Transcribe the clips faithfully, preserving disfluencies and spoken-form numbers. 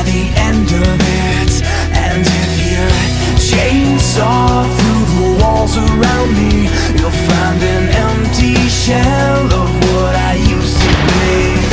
by the end of it. And if you chainsaw through the walls around me, you'll find an empty shell of what I used to be.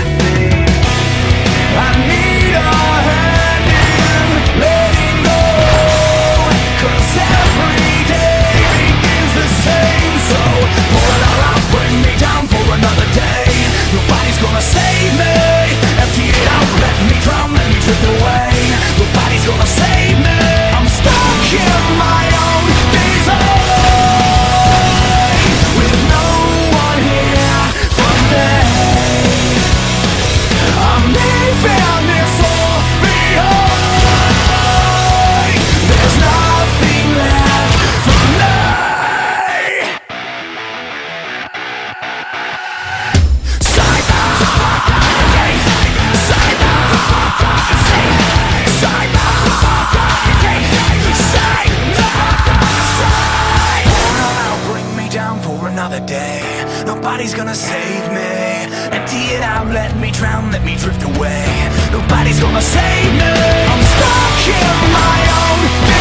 I need a hand in letting go, 'cause every day begins the same. So pull it all out, bring me down for another day. Nobody's gonna save me. Empty it out, let me drown, let me drift away. Nobody's gonna save me. I'm stuck in my own design, with no one here for me. I'm leaving this all behind. There's nothing left for me. Bring me down for another day. Nobody's gonna save me. Empty it out, let me drown, let me drift away. Nobody's gonna save me. I'm stuck in my own